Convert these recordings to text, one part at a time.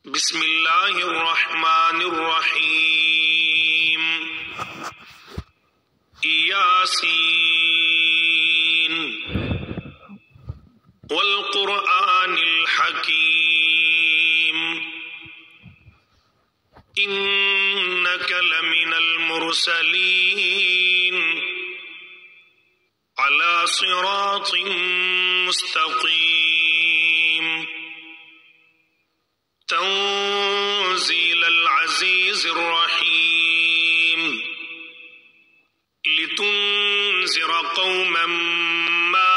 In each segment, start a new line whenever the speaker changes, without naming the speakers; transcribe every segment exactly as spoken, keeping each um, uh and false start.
بسم اللہ الرحمن الرحیم یاسین والقرآن الحکیم انک لمن المرسلین علی صراط مستقیم تنزيل العزيز الرحيم لتنذر قوما ما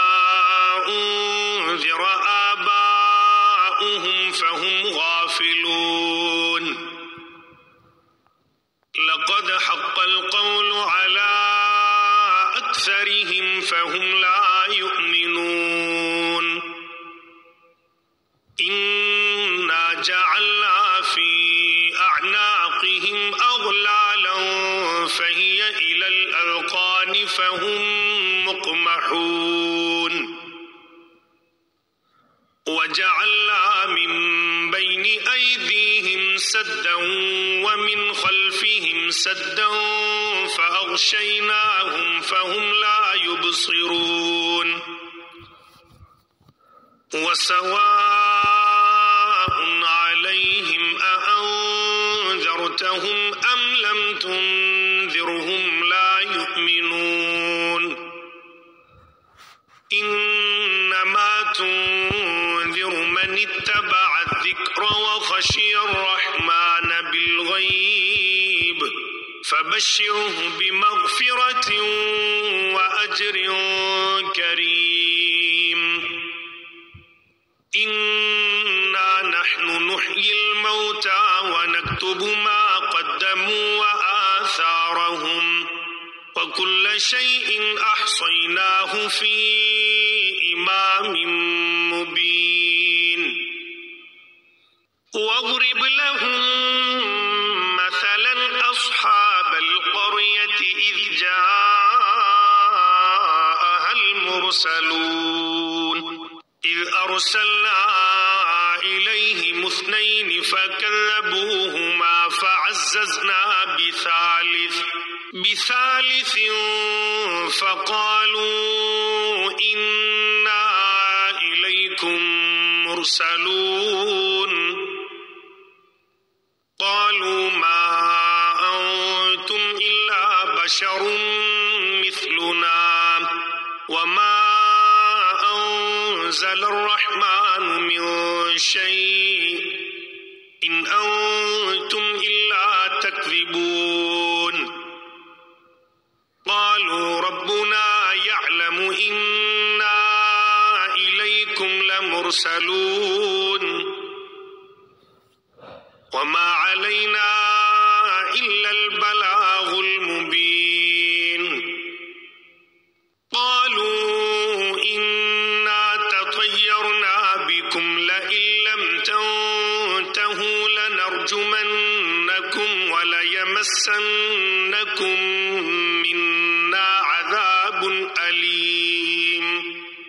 أنذر آباؤهم فهم غافلون لقد حق القول على أكثرهم فهم لا يؤمنون جعلنا في أعناقهم أغلالا فهي إلى الأذقان فهم مقمحون وجعلنا من بين أيديهم سدا ومن خلفهم سدا فأغشيناهم فهم لا يبصرون وسواء عليهم أأنذرتهم أم لم تنذرهم لا يؤمنون إنما تنذر من اتبع الذكر وخشي الرحمن بالغيب فبشره بمغفرة وأجر كريم إنا نحن نحيي الموتى ونكتب ما قدموا وآثارهم وكل شيء أحصيناه في إمام مبين واضرب لهم مثلا أصحاب القرية إذ جاءها المرسلون إذ أرسلنا إليهم اثنين فكذبوهما فعززنا بثالث بثالث فقالوا إنا إليكم مرسلون قالوا ما أنتم إلا بشر مثلنا وما أنزل الرحمن من شيء إن أنتم إلا تكذبون قالوا ربنا يعلم إنا إليكم لمرسلون وما علينا إلا البلاغ المبين قالوا إنا تطيرنا بكم لئن لم تنتهوا لنرجمنكم وليمسنكم منا عذاب أليم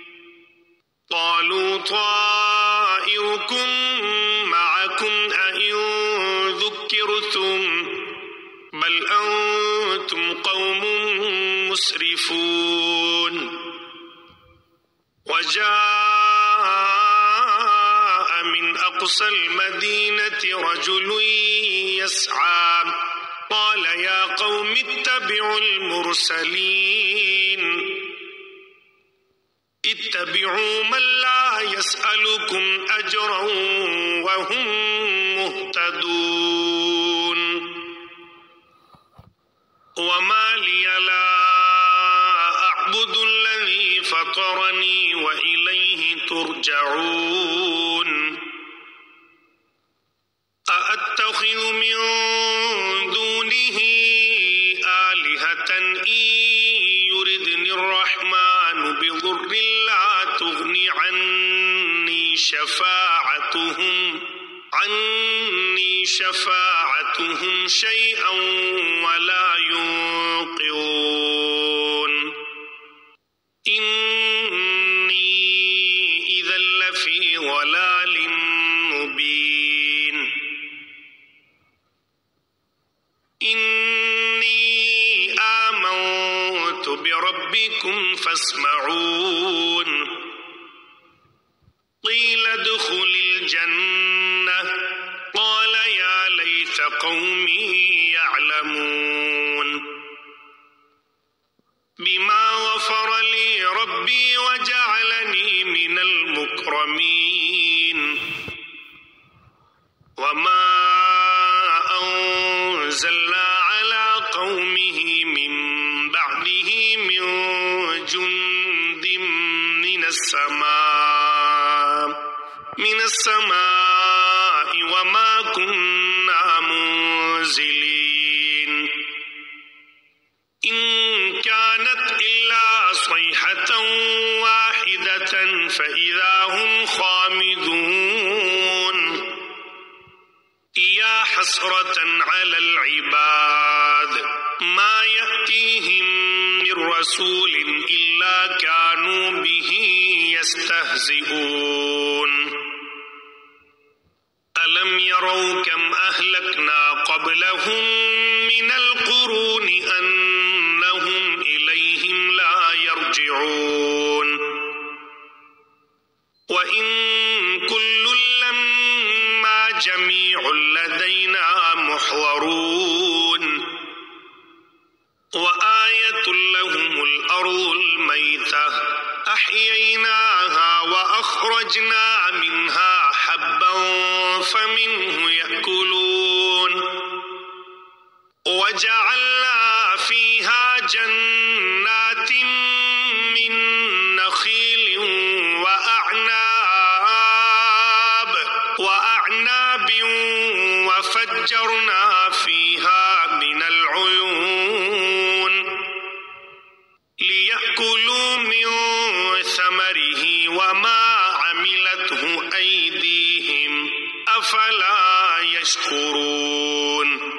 قالوا طائركم معكم أئن ذكرتم بل أنتم قوم مسرفون وجاء من أقصى المدينة رجل يسعى قال يا قوم اتبعوا المرسلين اتبعوا من لا يسألكم أجرا وهم مهتدون وما لي لا أعبد الذي فطرني وإليه ترجعون أأتخذ من دونه آلهة إن يردني الرحمن بضر لا تغني عني شفاعتهم عني شفاعتهم شيئا ولا ينقذون إني إذا لفي ضلال مبين ربكم فاسمعون قيل ادخل الجنة قال يا ليت قومي يعلمون بما غفر لي ربي وجعلني من المكرمين وما أنزلنا على قومه من بعده من جند من السماء من السماء وما كنا منزلين إن كانت إلا صيحة واحدة فإذا هم خامدون يا حسرة على العباد ما يأتيهم من رسول إلا كانوا به يستهزئون ألم يروا كم أهلكنا قبلهم من القرون أنهم إليهم لا يرجعون وإن كل لما جميع لدينا محضرون وآية لهم الأرض الميتة أحييناها وأخرجنا منها حبا فمنه يأكلون وجعلنا فيها جنات من نخيل وأعناب وأعناب وفجرنا فيها من العيون ليأكلوا من ثمره وما عملته أيديهم أفلا يشكرون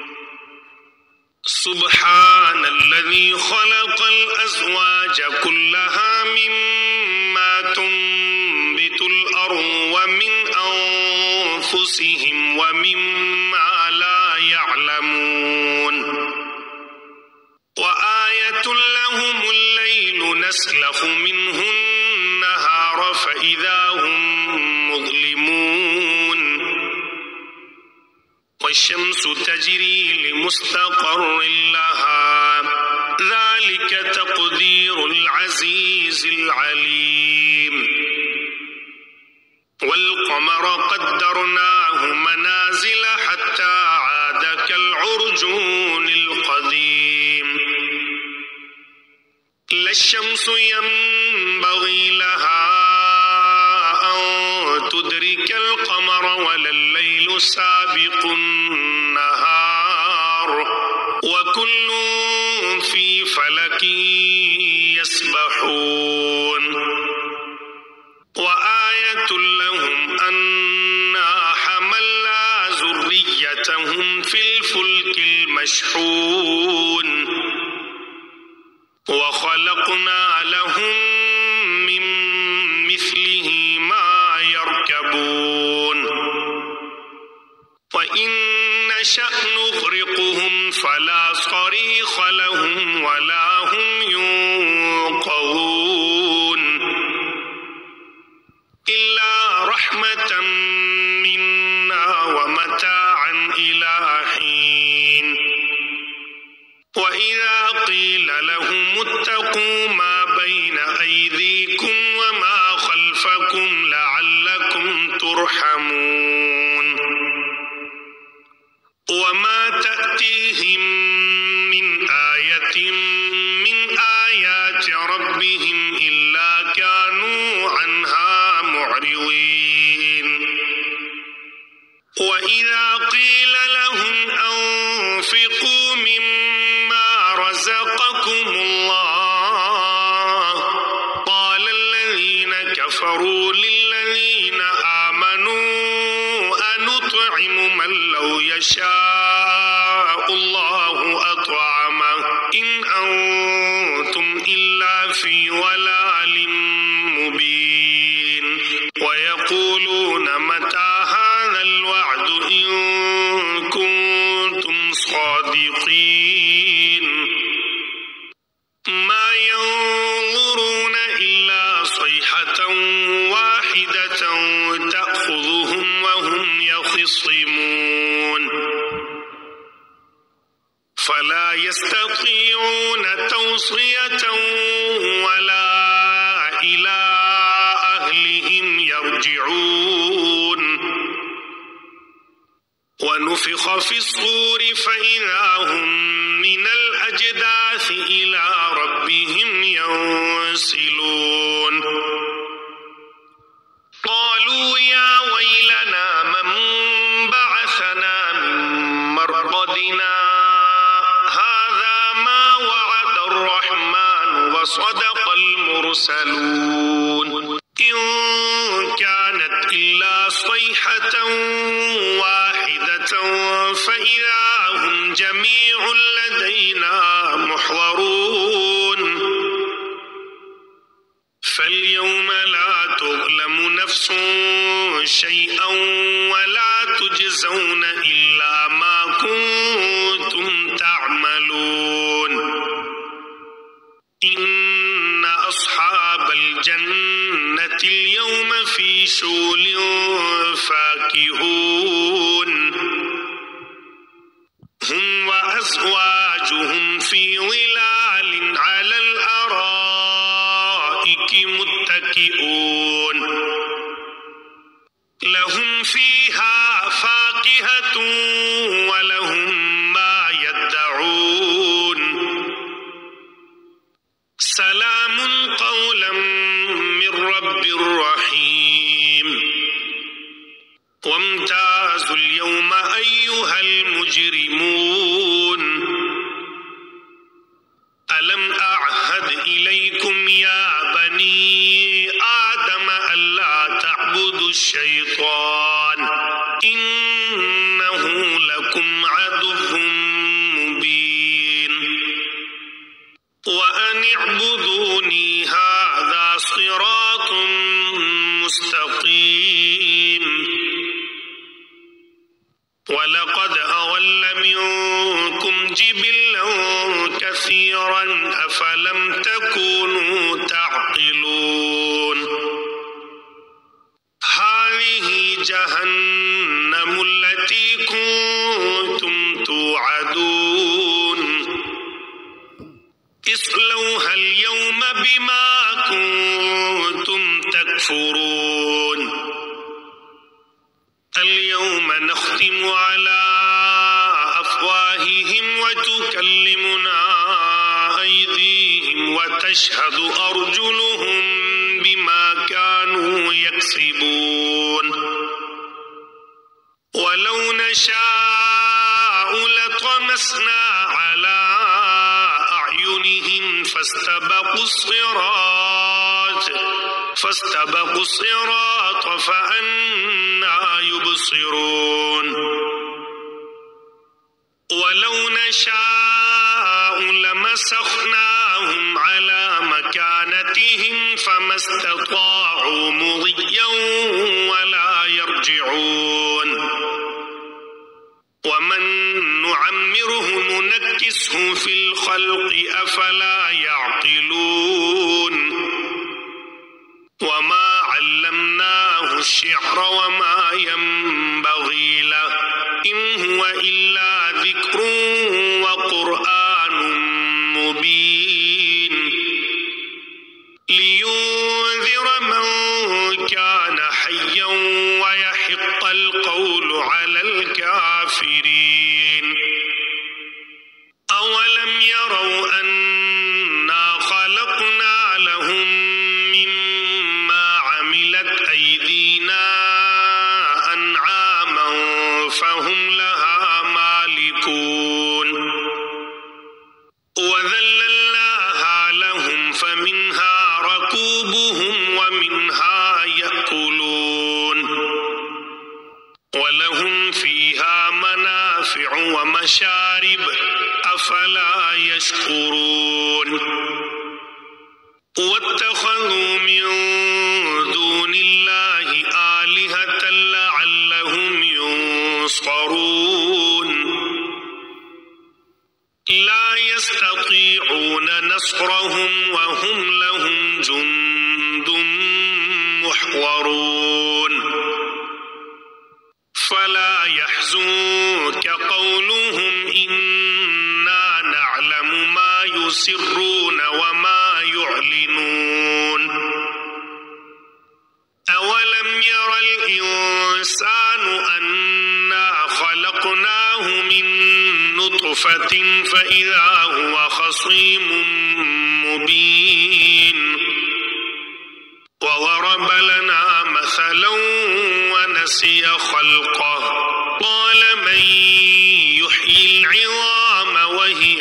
سبحان الذي خلق الأزواج كلها مما تنبت الأرض ومن أنفسهم ومما لا يعلمون وآية لهم الليل نسلخ منه النهار فإذا هم مظلمون والشمس تجري لمستقر لها ذلك تقدير العزيز العليم والقمر قدرناه منازل حتى عاد كالعرجون القديم لا الشمس ينبغي لها أن تدرك القمر ولا الليل سابق النهار وكل في فلك يسبحون وآية لهم أنا حملنا ذريتهم في الفلك المشحون وخلقنا لهم من مثله ما يركبون وإن نشأ نغرقهم فلا صريخ لهم ولا هم ينقذون إلا رحمة منا ومتاعا إلى حين وإذا قيل لهم اتقوا ما بين أيديكم وما خلفكم لعلكم ترحمون وما تأتيهم من آية من آيات ربهم إلا كانوا عنها معرضين وإذا قيل لهم أنفقوا مما رزقكم الله قال الذين كفروا للذين آمنوا أنطعم من لو يشاء الله أطعمه إن أنتم إلا في ضلال مبين ويقولون متى هذا الوعد إن كنتم صادقين ما ينظرون يختصمون فلا يستطيعون توصية ولا إلى أهلهم يرجعون ونفخ في الصور فإذا هم من الأجداث إلى ربهم ينسلون قالوا يا ويلنا من بعثنا من مرقدنا هذا ما وعد الرحمن وصدق المرسلون إن كانت إلا صيحة واحدة فإذا هم جميع لدينا محضرون فاليوم لا تظلم نفس شيئا ولا تجزون إلا ما كنتم تعملون إن أصحاب الجنة اليوم في شغل فاكهون هم وأزواجهم في ظلال على الأرائك متكئون لهم فيها فاكهة ولهم ما يدعون سلام قولا من رب رحيم وامتازوا اليوم أيها المجرمون ألم أعهد إليكم يا بني آدم ألا تعبدوا الشيطان إنه لكم عدو مبين وأن اعبدوني هذا صراط مستقيم ولقد أضل منكم جبلا كثيرا أفلم تكونوا تعقلون هذه جهنم التي كنتم توعدون اصلوها اليوم بما كنتم تكفرون اليوم نختم على أفواههم وتكلمنا أيديهم وتشهد أرجلهم بما كانوا يكسبون ولو نشاء لطمسنا على أعينهم فاستبقوا الصراط فاستبقوا الصراط فأنى يبصرون ولو نشاء لمسخناهم على مكانتهم فما استطاعوا مضيا ولا يرجعون ومن نعمره ننكسه في الخلق أفلا يعقلون وما علمناه الشعر وما ينبغي له إن هو إلا ذكر وقرآن مبين لينذر من كان حيا ويحق القول على الكافرين أولم يروا أنا خلقنا لهم مما عملت أيدينا أنعاما فهم لها مالكون وذللناها لهم فمنها ركوبهم ومنها يأكلون ولهم فيها منافع ومشارب أفلا يشكرون واتخذوا من دون الله آلهة لعلهم ينصرون لا يستطيعون نصرهم وهم لهم جند محضرون فلا يحزنك قولهم إنا نعلم ما يسرون وما يعلنون أولم ير الإنسان أنا خلقناه من نطفة فإذا هو خصيم مبين وضرب لنا مثلا ونسي خلقه قال من يحيي العظام وهي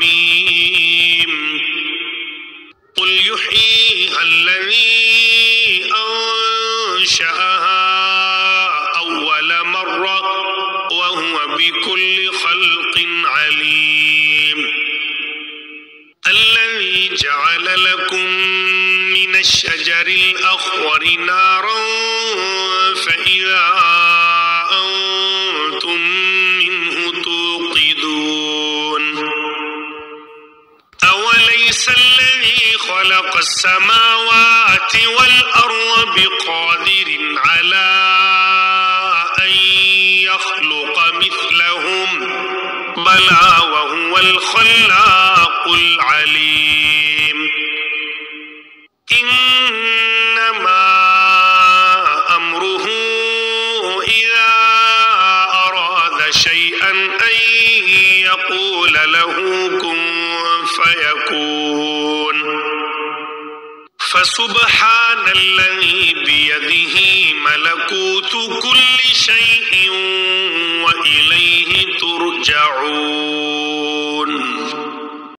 رميم قل يحييها الذي أنشأها أول مرة وهو بكل خلق عليم الذي جعل لكم من الشجر الأخضر نارا فإذا أنتم منه توقدون أوليس الذي خلق السماوات والأرض بقادر على أن يخلق مثلهم بلى وهو الخلاق العليم إنما أمره إذا أراد شيئا أن يقول له كن فيكون فسبحان الذي بيده ملكوت كل شيء وإليه ترجعون